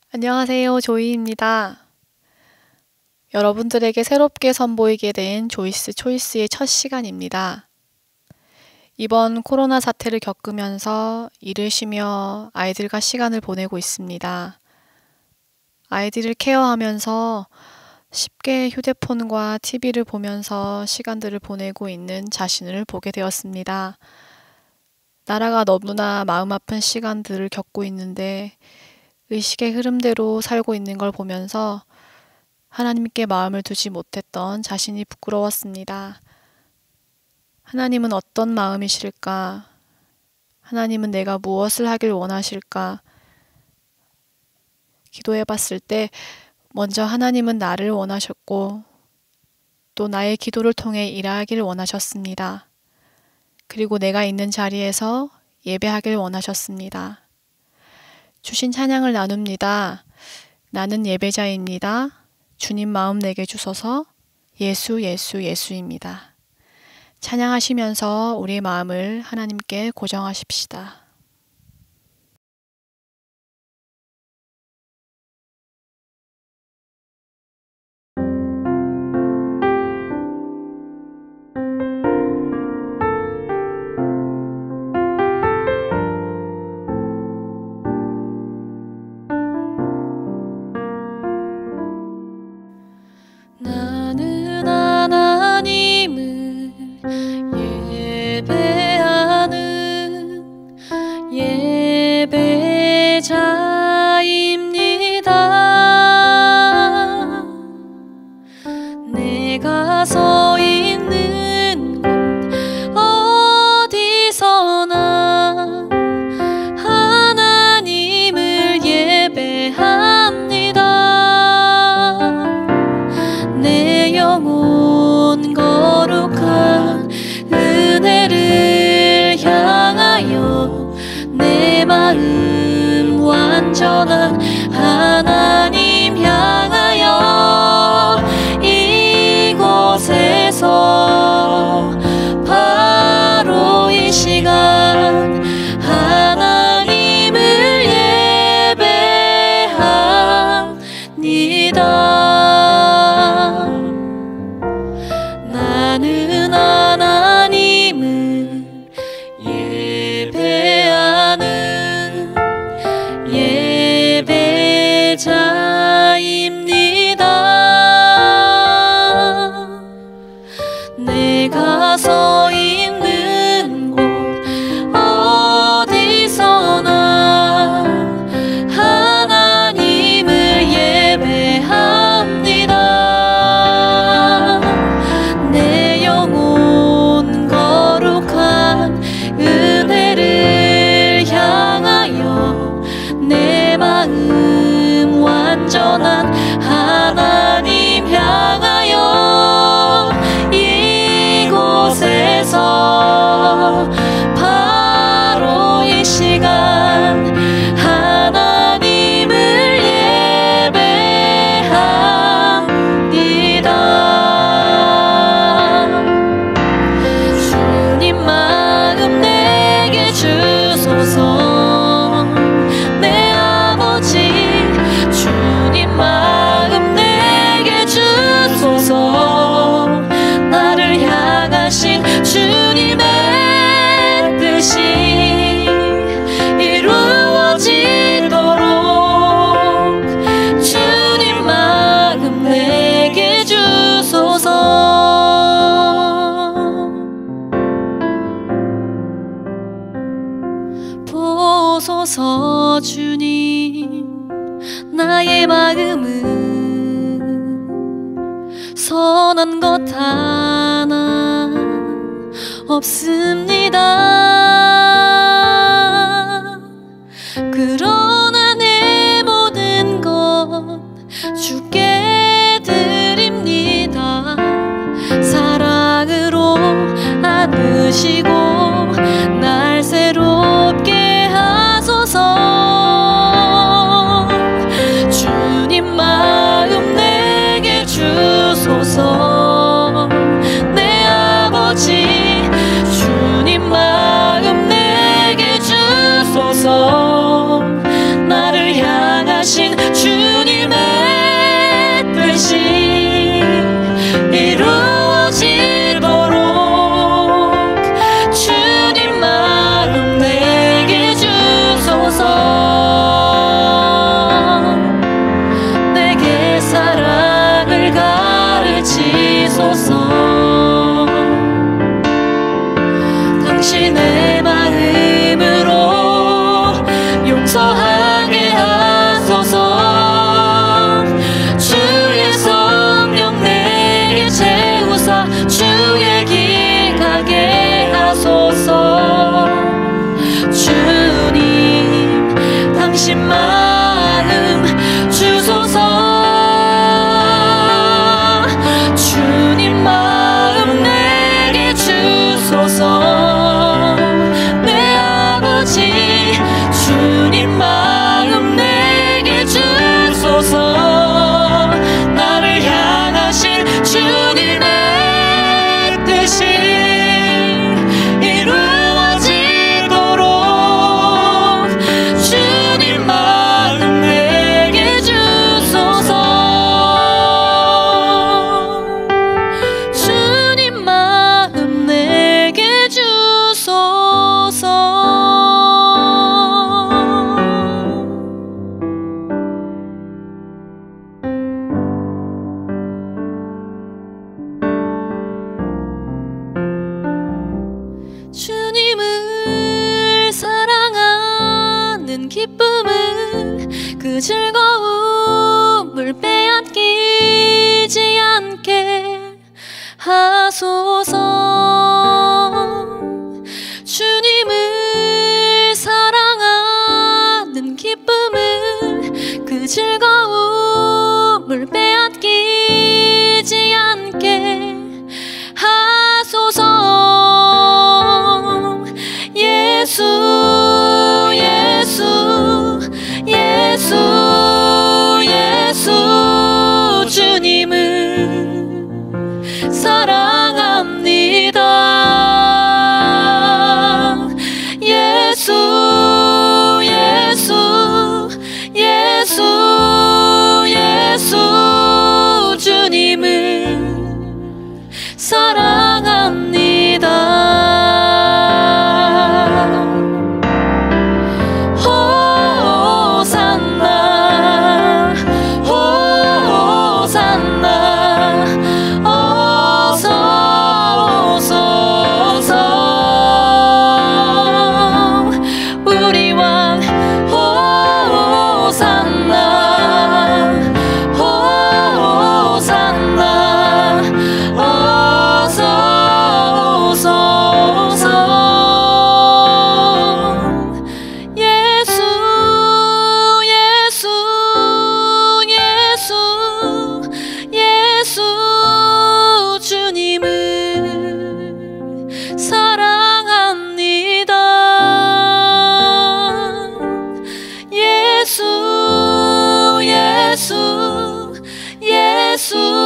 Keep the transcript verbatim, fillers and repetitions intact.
안녕하세요. 조이입니다. 여러분들에게 새롭게 선보이게 된 조이스 초이스의 첫 시간입니다. 이번 코로나 사태를 겪으면서 일을 쉬며 아이들과 시간을 보내고 있습니다. 아이들을 케어하면서 쉽게 휴대폰과 티비를 보면서 시간들을 보내고 있는 자신을 보게 되었습니다. 나라가 너무나 마음 아픈 시간들을 겪고 있는데 의식의 흐름대로 살고 있는 걸 보면서 하나님께 마음을 두지 못했던 자신이 부끄러웠습니다. 하나님은 어떤 마음이실까? 하나님은 내가 무엇을 하길 원하실까? 기도해 봤을 때 먼저 하나님은 나를 원하셨고 또 나의 기도를 통해 일하기를 원하셨습니다. 그리고 내가 있는 자리에서 예배하길 원하셨습니다. 주신 찬양을 나눕니다. 나는 예배자입니다. 주님 마음 내게 주소서. 예수 예수 예수입니다. 찬양하시면서 우리의 마음을 하나님께 고정하십시다. 나는 하나님을 예배하는 예배자입니다. 내가 서 있는 곳 어디서나 하나님을 예배합니다. 내 영혼 거룩한 은혜를 향하여 내 마음 완전한 하나님 향하여 이곳에서 바로 이 시간 하나님을 예배합니다. 나는 하나님을 예배하는 예배자입니다. 내가 서 있는 곳 어디서나 하나님을 예배합니다. 내 영혼 거룩한 은혜를 향하여 내 마음 완전한 하나님 향하여 이곳에서 바로 이 시간 하나님을 예배합니다. 주님 마음 내게 주소서. 내 아버지 주님 마음 내게 주소서. 나를 향하신 주님의 뜻이 이루어지도록 주님 마음 내게 주소서. 보소서 주님 나의 마음은 선한 것 하나 없습니다. 그러나 내 모든 것 주께 드립니다. 사랑으로 안으시고 날 새롭게 하소서. 주님 마음 내게 주소서. 내 아버지 주님 마음 그 즐거움을 빼앗기지 않게 하소서. 주님을 사랑하는 기쁨을, 그 즐거움을 빼앗기지 않게 하소서. 예수 예수 예수 예수 주님을 사랑합니다. 예수 예수 예수 예수 주님을 사랑합니다. 호산나 호산나 어서 오소서. 우리 왕 호산나 호산나 어서 오소서. 예수 예수 예수 예수 주님을 사랑합니다. 예수 예수 예수